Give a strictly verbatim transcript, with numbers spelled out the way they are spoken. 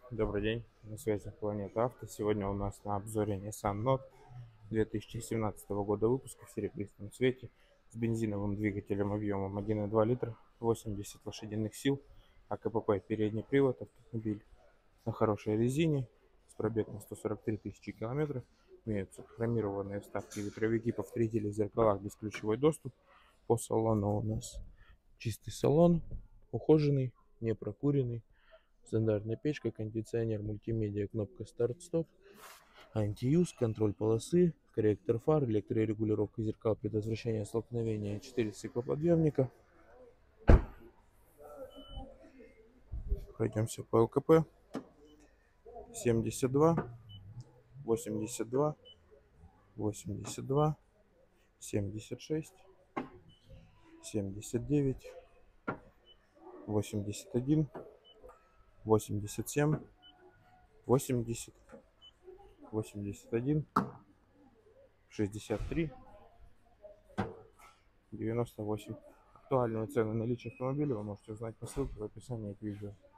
Добрый день, на связи Планета Авто. Сегодня у нас на обзоре Nissan Note две тысячи семнадцатого года выпуска в серебристом цвете с бензиновым двигателем объемом один и два литра, восемьдесят лошадиных сил, АКПП передний привод, автомобиль на хорошей резине с пробегом сто сорок три тысячи километров. Имеются хромированные вставки, ветровики, повторители в зеркалах, бесключевой доступ. По салону у нас чистый салон, ухоженный, не прокуренный. Стандартная печка, кондиционер, мультимедиа, кнопка старт-стоп, антиюз, контроль полосы, корректор фар, электрорегулировка зеркал, предотвращение столкновения, четыре стеклоподъемника. Пройдемся по ЛКП. семьдесят два, восемьдесят два, восемьдесят два, семьдесят шесть, семьдесят девять, восемьдесят один, восемьдесят семь, восемьдесят, восемьдесят один, шестьдесят три, девяносто восемь. Актуальную цену наличия автомобиля вы можете узнать по ссылке в описании к видео.